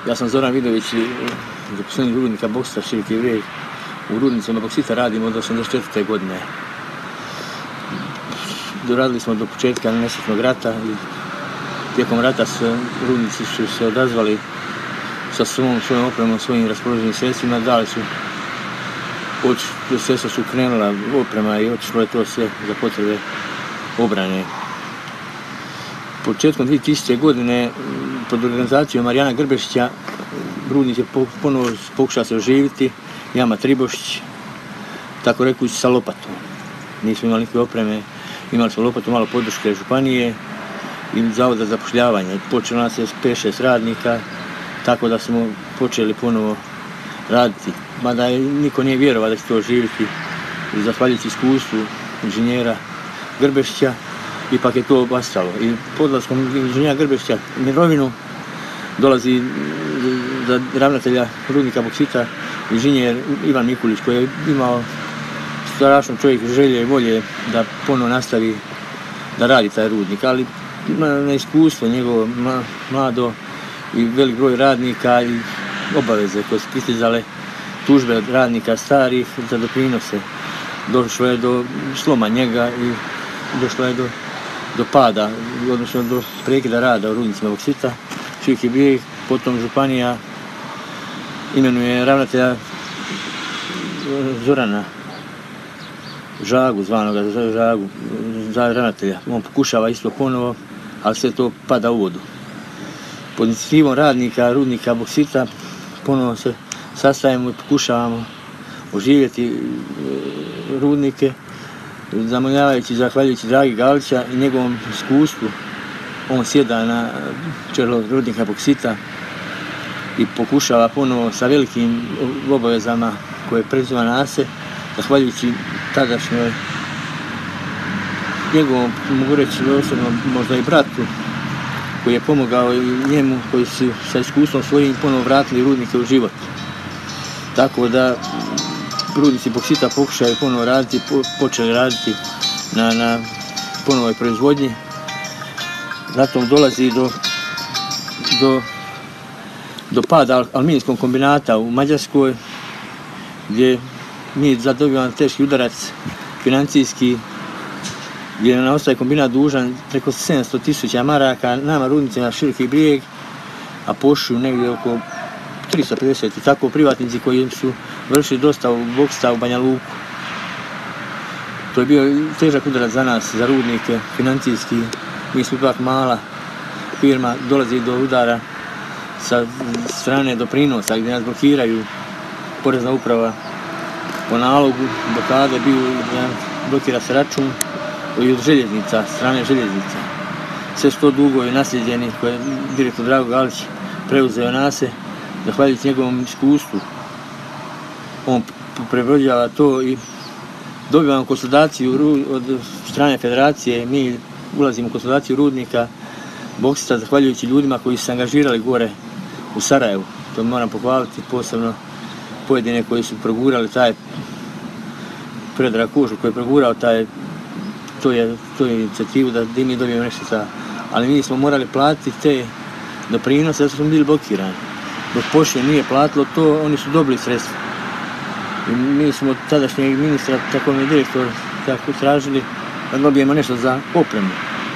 Ja sam Zoran Vidović, zaposlenik rudnika Boksita Široki Brijeg. U rudnicima Boksita radimo od 1984. godine. Doradili smo do početka nesretnog rata i tijekom rata rudnici su se odazvali sa svojom opremom, svojim raspoloženim sredstvima, dali su, sredstva su krenula oprema i otišlo je to sve za potrebe obrane. Početkom 2000. godine pod organizacijom Marijana Grbešića rudnik je ponovo pokušao se oživiti, Jama Tribošić, tako rekući sa lopatom. Nismo imali nikakve opreme, imali smo lopatu, malo podrške županije i Zavoda za zapošljavanje. Počelo nas je s 5-6 radnika, tako da smo počeli ponovo raditi. Mada niko nije vjerovao da će to oživiti. Zahvaljujući iskustvu inženjera Grbešića, ipak je to obastalo. I podlaskom inženjera Grbešića u mirovinu dolazi za ravnatelja rudnika Boksita inženjer Ivan Mikulić, koji je imao strašno čovjek želje i volje da ponovo nastavi da radi taj rudnik, ali na iskustvo njegovo mlado i velik broj radnika i obaveze koje su pristizale, tužbe od radnika starih za doprinose. Došlo je do sloma njega i došlo je do pada, odnosno do prekida rada u rudnicima Boksita Široki Brijeg. Potom županija imenuje ravnatelja Zorana Žagu, zvanoga Žagu, za ravnatelja. On pokušava isto ponovo, ali sve to pada u vodu. Pod inicijativom radnika rudnika Boksita ponovo se sastajemo i pokušavamo oživjeti rudnike, zamoljavajući, zahvaljujući Dragi Galića i njegovom iskustvu. On sjeda na čelo rudnika Boksita i pokušava ponovo sa velikim obavezama koje preuzima na se, zahvaljujući tadašnjoj njegovom, mogu reći osobno, možda i bratu, koji je pomogao i njemu, koji su sa iskustvom svojim ponovo vratili rudnike u život. Tako da rudnici Boksita pokušaju ponovo raditi, počeli raditi na ponovoj proizvodnji. Zatim dolazi do pada aluminijskog kombinata u Mađarskoj, gdje mi zadobivamo teški udarac financijski, gdje nam ostaje kombinat dužan preko 700.000 maraka, nama rudnicima Široki Brijeg, a pošlju negdje oko 350 i tako privatnici koji su vršili dostavu Boksita u Banja Luku. To je bio težak udarac za nas, za rudnike, financijski. Mi smo ipak mala firma, dolazi do udara sa strane doprinosa gdje nas blokiraju. Porezna uprava po nalogu blokade blokira se račun i od željeznica, strane željeznica. Sve su to dugovi nasljeđeni koje je direktor Drago Galić preuzeo na se, zahvaljujući njegovom iskustvu. On prebrođava to i dobivamo konsolidaciju od strane federacije. Mi ulazimo u konsolidaciju rudnika Boksita zahvaljujući ljudima koji su se angažirali gore u Sarajevu. To moram pohvaliti, posebno pojedine koji su progurali taj Predrag Kožu koji je progurao tu inicijativu da mi dobijemo nešto ali mi smo morali platiti te doprinose zato smo bili blokirani. Dok pošlje nije platilo to, oni su dobili sredstva. I mi smo od tadašnjeg ministra, tako mi je direktor, tako tražili da dobijemo nešto za opremu.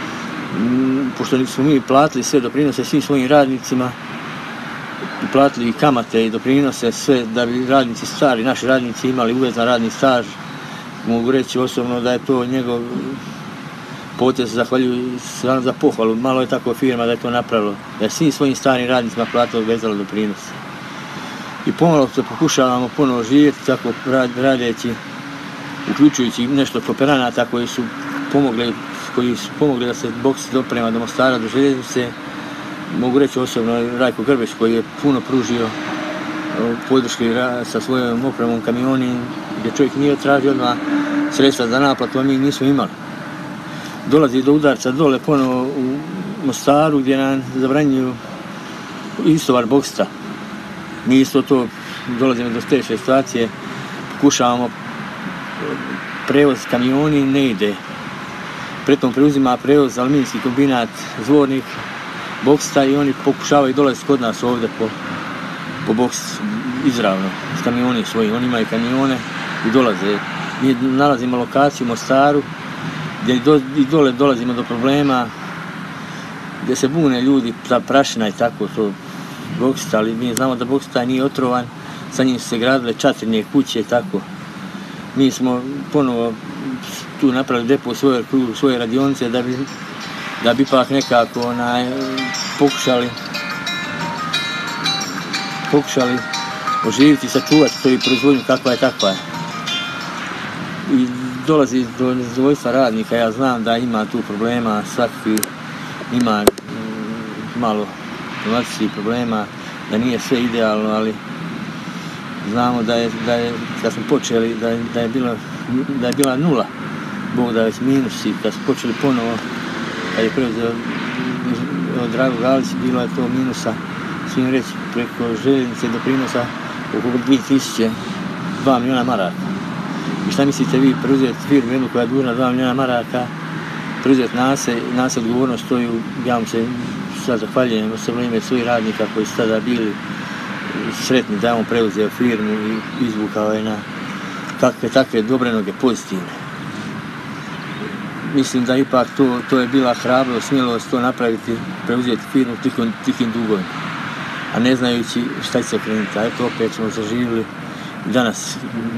Pošto smo mi platili sve doprinose svim svojim radnicima, platili i kamate i doprinose, sve da bi radnici stari, naši radnici imali uvezan radni staž. Mogu reći osobno da je to njegov potez, zahvaljuju za pohvalu. Malo je tako firma da je to napravilo, da je svim svojim starim radnicima platilo vezalo doprinose. I pomalo se pokušavamo ponovo živjeti tako radeći, uključujući nešto kooperanata koji su pomogli da se Boksit doprema do Mostara, do željeznice. Mogu reći osobno Rajko Grbešić koji je puno pružio podrške sa svojom opremom, kamioni, gdje čovjek nije tražio odmah sredstva za naplatu, a mi nismo imali. Dolazi do udarca dole ponovo u Mostaru gdje nam zabranjuju istovar Boksita. Mi isto to dolazimo do teške situacije, pokušavamo prevoz kamioni, ne ide. Pritom preuzima prevoz aluminijski kombinat Zvornik Boksita i oni pokušavaju dolaziti kod nas ovdje po po boks izravno, s kamioni svojim. Oni imaju kamione i dolaze. Mi nalazimo lokaciju u Mostaru gdje i dole dolazimo do problema gdje se bune ljudi za prašina i tako to boksita, ali mi znamo da boksita nije otrovan, sa njim su se gradile čatrinje kuće i tako. Mi smo ponovo tu napravili depo svoje radionice da bi ipak nekako pokušali oživiti i sačuvati svoju proizvodnju kakva je takva. I dolazi do nezadovoljstva radnika, ja znam da ima tu problema, svaki ima malo financijskih problema, da nije sve idealno, ali znamo da je kad smo počeli, da je bila nula, Bog da već minus, i kad smo počeli ponovo, kad je preuzeo Drago Galić, bilo je to minusa, svijem reći, preko željeznice doprinosa oko 2 milijuna maraka. I šta mislite vi, preuzeti firmu jednu koja je dužna 2 milijuna maraka, preuzeti nas odgovornost, ja vam se sad zahvaljujem osobno ime svojih radnika koji su tada bili sretni da on preuzeo firmu i izvukao je na takve dobre noge, pozitivne. Mislim da ipak to je bila hrabrost, smjelost to napraviti, preuzeti firmu tikim dugovima, a ne znajući šta će se krenuti. A eto opet smo zaživjeli i danas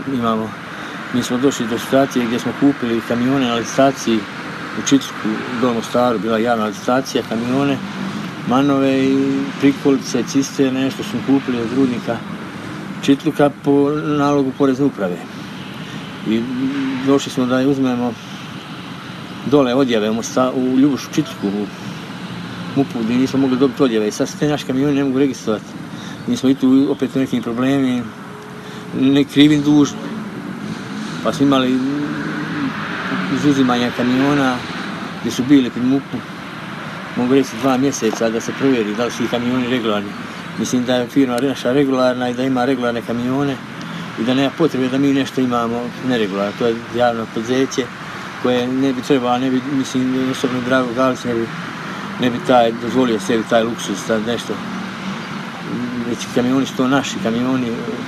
mi smo došli do situacije gdje smo kupili kamione na licitaciji u Čitluku, u Dolnom Staru, bila javna licitacija, kamione, manove i prikolice, cisterne, nešto smo kupili od rudnika Čitluka po nalogu Porezne uprave. I došli smo da uzmemo dole odjave u Ljubušu Čitluku, u MUP-u, gdje nismo mogli dobiti odjave i sad se te naši kamioni ne mogu registrovati. Mi smo i tu opet u nekim problemi, ne krivim dužni, pa smo imali izuzimanja kamiona gdje su bili pred MUP-u, mogu reći 2 mjeseca da se provjeri da li su kamioni regularni. Mislim da je firma naša regularna i da ima regularne kamione i da nema potrebe da mi nešto imamo neregularno. To je javno poduzeće koje ne bi trebalo, mislim, osobno Drago Galić ne bi dozvolio sebi taj luksus da nešto. Već kamioni su to naši kamioni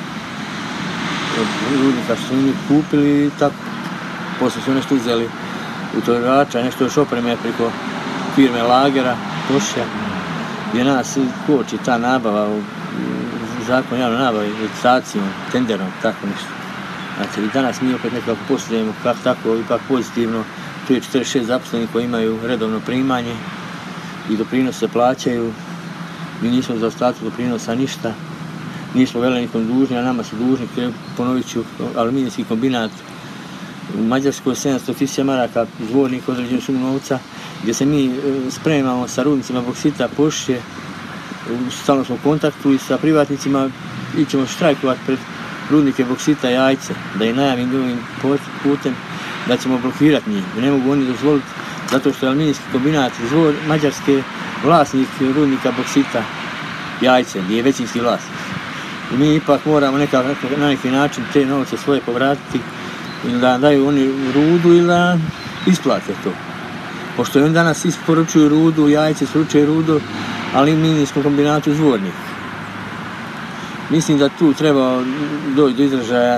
od rudnika što su njih kupili i tako. Poslije su nešto uzeli u tovarača, nešto još opreme preko firme Lagera, Pošja, gdje nas koči ta nabava u zakonu javne nabave, licitacijom, tenderom, tako nešto. Znači, i danas mi opet nekako poslujemo kako tako, ipak pozitivno, tu je 46 zaposlenih koji imaju redovno primanje i doprinose plaćaju, mi nismo za ostatku doprinosa ništa, nismo velenikom dužni, a nama su dužni, ponovit ću, aluminijski kombinat u Mađarskoj 700.000 maraka, Zvornik određenu sumu novca, gdje se mi spremamo sa rudnicima boksita, Pošće, stalno smo u kontaktu i sa privatnicima, ićemo štrajkovati pred rudnike boksita Jajce, da je najavim ovim putem da ćemo blokirati njih. Ne mogu oni dozvoliti, zato što je aluminijski kombinat Zvor Mađarske vlasnik rudnika boksita Jajce, gdje je većinski vlasnik. I mi ipak moramo na neki način te novce svoje povratiti ili da daju oni rudu ili da isplate to. Pošto oni danas isporučuju rudu, Jajce isporučuju rudu aluminijskom kombinatu Zvornik. Mislim da tu treba doći do izražaja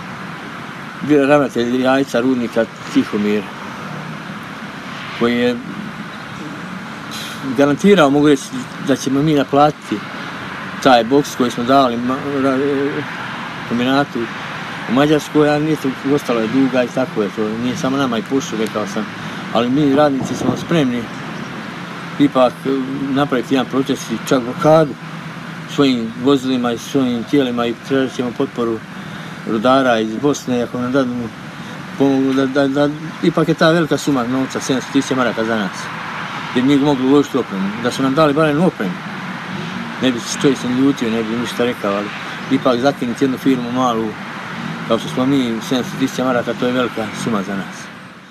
ravnatelj Jajca rudnika Tihomir, koji je garantirao, mogu reći, da ćemo mi naplatiti taj boks koji smo dali kombinatu u Mađarskoj, a nije to ostalo je duga i tako je to, nije samo nama i Pušu, rekao sam, ali mi radnici smo spremni ipak napraviti jedan proces i čak blokadu svojim vozilima i svojim tijelima i tražit ćemo potporu rudara iz Bosne, ako nam dadu pomogu da ipak je ta velika suma novca, 700.000 maraka za nas, jer mi mogli uložiti opremu, da su nam dali barem opremu. Ne bi čovjek se ljutio, ne bi ništa rekao, ali ipak zakinuti jednu firmu malu, kao što smo mi, 700.000 maraka, to je velika suma za nas.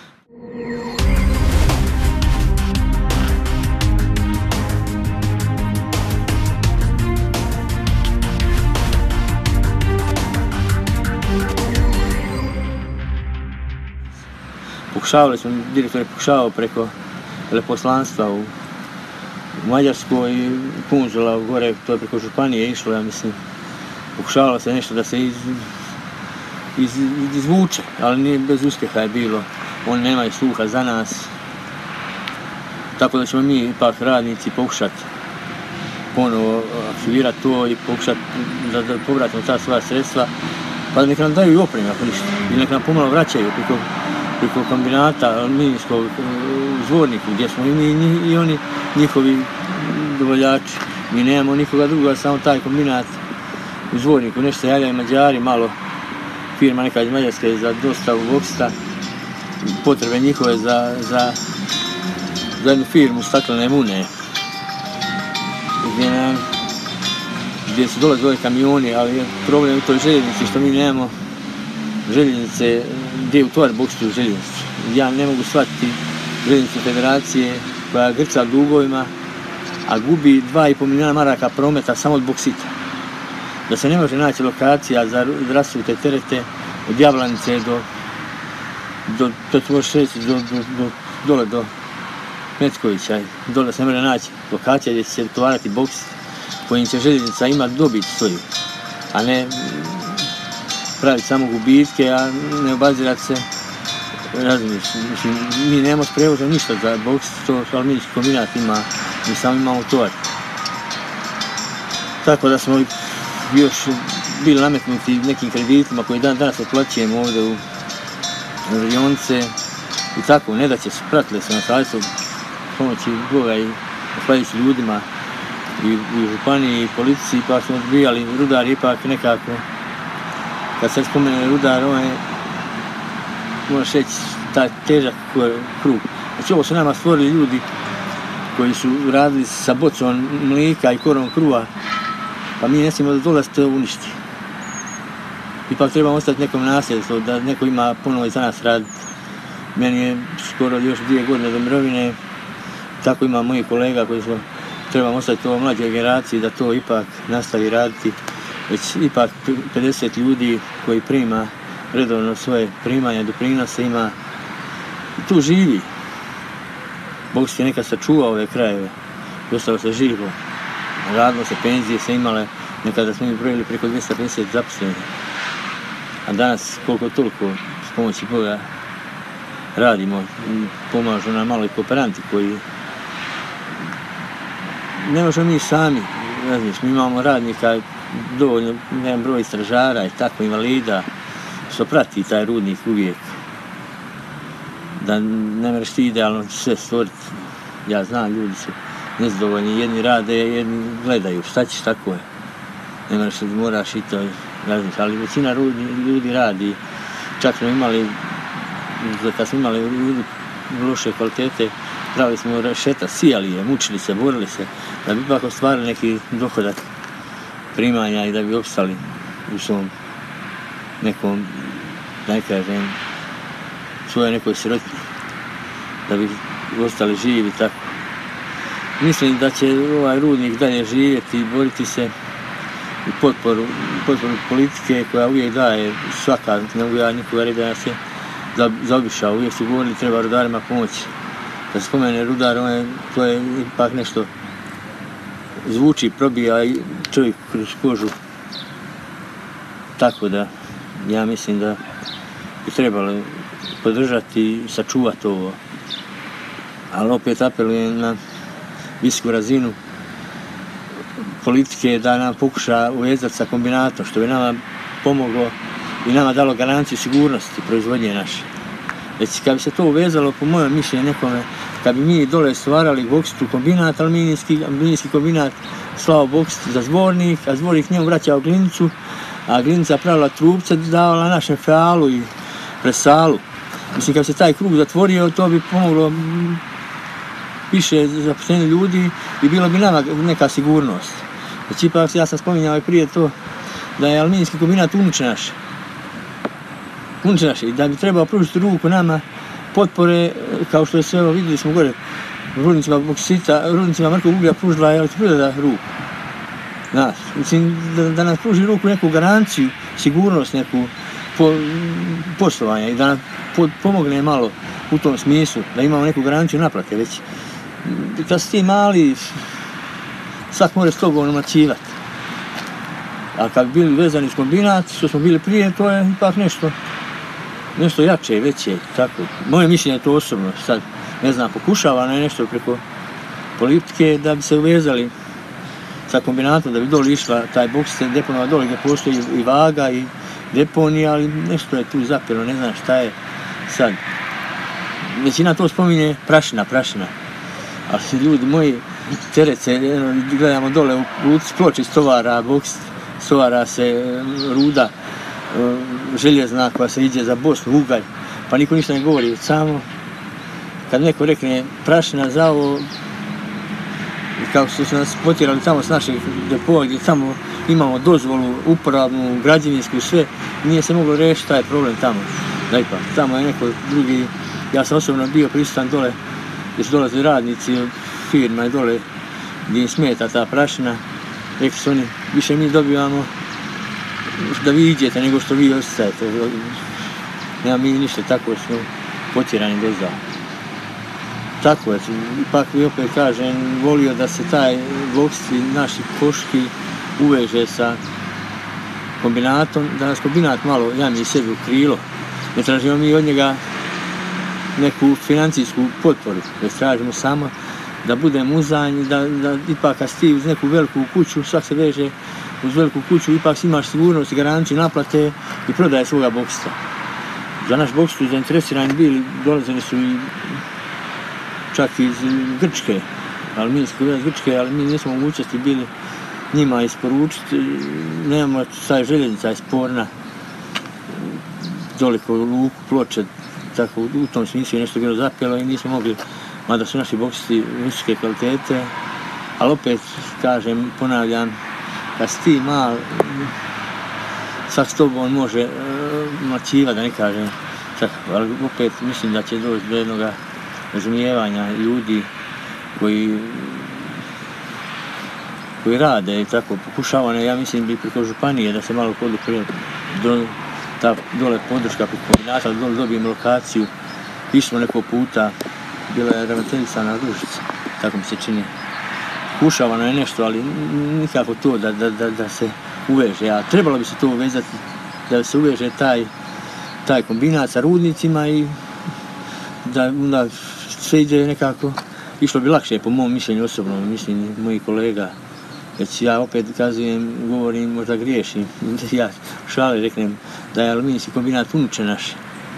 Direktor je pokušavao preko veleposlanstva u Mađarskoj i konzula gore, to je preko županije išlo, ja mislim, pokušavalo se nešto da se izvuče, ali nije bez uspjeha je bilo. Oni nemaju sluha za nas. Tako da ćemo mi ipak radnici pokušati ponovo aktivirati to i pokušati da povratimo ta svoja sredstva, pa nek nam daju i opremu ako ništa. I nek nam pomalo vraćaju preko kombinata aluminijskog u Zvorniku gdje smo i mi i oni njihovi dobavljači. Mi nemamo nikoga druga, samo taj kombinat u Zvorniku. Nešto se javljaju Mađari, malo firma neka iz Mađarske za dostavu boksta, potrebe njihove za jednu firmu staklene mune. Gdje su dolazili kamioni, ali je problem u toj željeznici što mi nemamo željeznice gdje utovar bokstu u željeznicu. Ja ne mogu shvatiti željeznicu federacije koja grca dugovima, a gubi 2,5 milijuna maraka prometa samo od boksita. Da se ne može naći lokacija za rasute terete od Jablanice do dole do Metkovića. Dole se ne može naći lokacija gdje će se tovarati boks kojim će željeznica imati dobit svoju, a ne praviti samo gubitke, a ne obazirati se. Razumiješ, mi nemamo prevoza ništa za boks, to aluminijski kombinat ima, mi samo imamo tovar. Tako da smo još bili nametnuti nekim kreditima koji danas otplaćujemo ovdje u radionice i tako, ne da će se, pratile se na savjetu pomoći Boga i zahvaljujući ljudima i u županiji i policiji, pa smo odbijali. Rudar ipak nekako, kad se spomene rudar, on je, možeš reći, taj težak krug. Znači ovo su nama stvorili ljudi koji su radili sa bocom mlijeka i korom kruva, pa mi ne smijemo da dolazi to uništi. Ipak trebamo ostati nekom nasljedstvu, da neko ima ponovo i za nas raditi. Meni je skoro još 2 godine do mirovine, tako ima mojih kolega koji su, trebamo ostati ovoj mlađoj generaciji da to ipak nastavi raditi. Već ipak 50 ljudi koji prima redovno svoje primanja, doprinose ima, tu živi. Bog se nekad sačuvao ove krajeve, ostalo se živo. Radilo se, penzije se imale, nekada smo ih brojili preko 250 zaposlenih. A danas koliko toliko s pomoći Boga radimo, pomažu nam malo i kooperanti koji ne možemo mi sami, razliš, mi imamo radnika dovoljno, jedan broj stražara i tako, invalida, što prati taj rudnik uvijek. Da ne možeš ti idealno sve stvoriti. Ja znam, ljudi su nezadovoljni, jedni rade, jedni gledaju, šta ćeš, tako je. Ne možeš, moraš i to različiti, ali većina ljudi radi. Čak smo imali, kad smo imali ljudi loše kvalitete, pravili smo rešeta, sijali je, mučili se, borili se, da bi ipak ostvarili neki dohodak primanja i da bi opstali u svom nekom, da ne kažem, svojoj nekoj siroti, da bi ostali živi, tako. Mislim da će ovaj rudnik dalje živjeti i boriti se i potporu politike koja uvijek daje svaka, ne mogu ja nikoga reći da nas je zaobišao, uvijek su govorili treba rudarima pomoći. Kad se spomene rudar, to je ipak nešto zvuči, probija i čovjek kroz kožu. Tako da, ja mislim da bi trebalo podržati i sačuvati ovo. Ali opet apelujem na visoku razinu politike da nam pokuša uvezati sa kombinatom, što bi nama pomoglo i nama dalo garanciju sigurnosti proizvodnje naše. Već kad bi se to uvezalo, po mojem mišljenju nekome, kad bi mi dole stvarali bokstu kombinat, aluminijski kombinat slao bokst za Zvornik, a Zvornik njemu vraćao glinicu, a glinica pravila trupce, davala našem fealu i presalu. Mislim, kad bi se taj krug zatvorio, to bi pomoglo više zaposlenje ljudi i bilo bi nama neka sigurnost. Znači, ipak ja sam spominjao i prije to da je aluminijski kombinat unuče naše. I da bi trebao pružiti ruku nama potpore, kao što je sve ovo vidjeli smo gore, rudnicima boksita, rudnicima mrkog uglja pružila Elektroprivreda ruku. Mislim, da nas pruži ruku neku garanciju, sigurnost neku poslovanja i da nam pomogne malo u tom smislu, da imamo neku garanciju naplate već. Kad si ti mali, svak mora s tobom naplaćivati. A kad bi bili vezani uz kombinat, što smo bili prije, to je ipak nešto jače, veće, tako. Moje mišljenje je to osobno, sad, ne znam, pokušavano je nešto preko politike da bi se uvezali sa kombinatom, da bi dole išla taj boks, deponova dole gdje postoji i vaga i deponija, ali nešto je tu zapelo, ne znam šta je sad. Većina to spominje prašina. Ali ljudi moji, teret se, gledamo dole u luci Ploče stovara, boks, stovara se ruda željezna koja se iđe za Bosnu, ugalj, pa niko ništa ne govori, samo kad neko rekne prašina za ovo, kako su nas potjerali tamo s naših depoa gdje tamo imamo dozvolu uporabnu, građevinsku, sve, nije se moglo riješiti taj problem tamo. Da ipak, tamo je neko drugi, ja sam osobno bio prisutan dole, gdje su dolazili radnici od firma i dole gdje im smeta ta prašina. Rekli su oni, više mi dobivamo da vi iđete nego što vi ostajete. Nema mi ništa, tako smo potjerani dozda. Tako je, ipak mi opet kažem, volio da se taj boks i naši koški uveže sa kombinatom, da nas kombinat malo jami sebi u krilo. Ne tražimo mi od njega neku financijsku potporu, već tražimo samo da budemo uzajni, da ipak kad si uz neku veliku kuću, svak se veže uz veliku kuću, ipak imaš sigurnost i garanciju naplate i prodaje svoga boksa. Za naš boks su zainteresirani bili, dolazili su i čak iz Grčke, ali mi nismo mogućnosti bili njima isporučiti, nemamo taj željeznica je sporna, toliko luku Ploče, tako u tom smislu je nešto bilo zapjelo i nismo mogli, mada su naši boksisti visoke kvalitete, ali opet, kažem, ponavljam, kad si ti mal, svak s tobom može mačiva, da ne kažem, tako, ali opet mislim da će doći do jednog razumijevanja ljudi koji rade i tako pokušavane, ja mislim bi preko županije da se malo podupre ta dole podrška preko kombinata, da dole dobijemo lokaciju. Išli smo nekog puta, bila je ravnateljica na Ružici, tako mi se čini. Pokušavano je nešto, ali nikako to da se uveže, a trebalo bi se to uvezati, da se uveže taj kombinat sa rudnicima i da sve ide nekako, išlo bi lakše po mom mišljenju osobno, mislim mojih kolega. Već ja opet kazujem, govorim, možda griješim, ja šale reknem da je aluminijski kombinat unuče naš.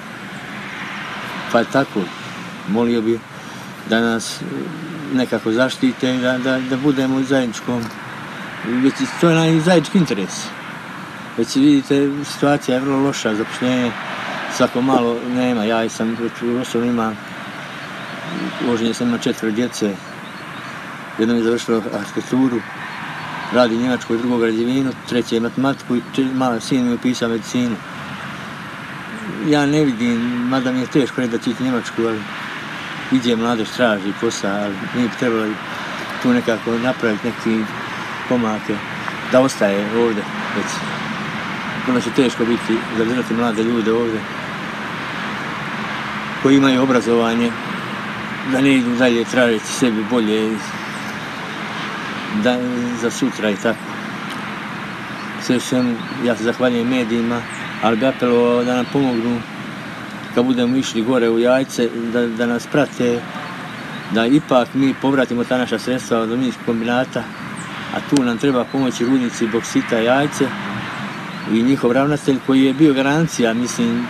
Pa je tako, molio bi da nas nekako zaštite i da budemo u zajedničkom, već to je zajednički interes. Već vidite, situacija je vrlo loša, zapošljenje svako malo nema, ja sam osobno imam, uloženje sam ima 4 djece, jednom je završilo arhitekturu, radi njemačku i drugo građevinu, treće je matematiku i sin mi je upisao medicinu. Ja ne vidim, mada mi je teško reći da će iti njemačku, ali iđe mladež, traži posao, ali mi bi trebali tu nekako napraviti neki pomake da ostaje ovdje. Onda će teško biti zadržati mlade ljude ovdje koji imaju obrazovanje, da ne idu dalje tražiti sebi bolje za sutra i tako. Sve svemu, ja se zahvaljujem medijima, ali bi apelovao da nam pomognu kad budemo išli gore u Jajce, da nas prate, da ipak mi povratimo ta naša sredstva od aluminijskog kombinata, a tu nam treba pomoći rudnici Boksita Jajce i njihov ravnatelj koji je bio garancija, mislim,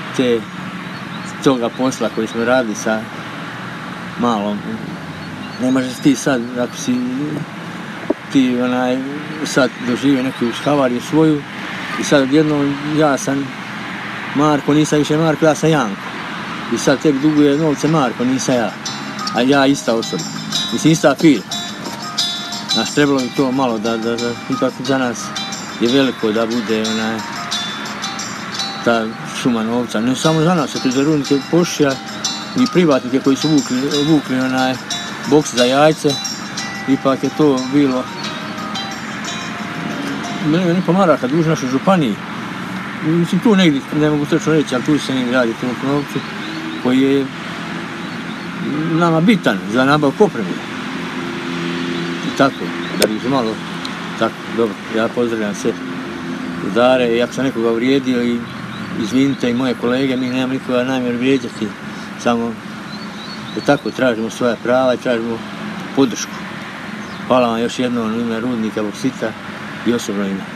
toga posla koji smo radili sa malom. Ne možeš ti sad, ako si ti sad doživio neku havariju svoju i sad odjednom ja sam Marko, nisam više Marko, ja sam Janko. I sad tek duguje novce Marko, nisam ja. A ja ista osoba. Mislim, ista firma. Znaš, trebalo bi to malo da ipak za nas je veliko da bude ta šuma novca. Ne samo za nas, to je za rudnike Pošća i privatnike koji su vukli boks za Jajce. Ipak je to bilo nekoliko maraka duž našoj županiji. Mislim, tu negdje, ne mogu točno reći, ali tu se negdje radi tomu novcu koji je nama bitan za nabavku opreme. I tako, da bi malo, tako, dobro, ja pozdravljam sve. rudare i ako sam nekoga uvrijedio i izvinite i moje kolege, mi nemamo nikoga namjeru vrijeđati, samo da tako tražimo svoja prava i tražimo podršku. Hvala vam još jednom u ime Rudnika Boksita i osobno ime.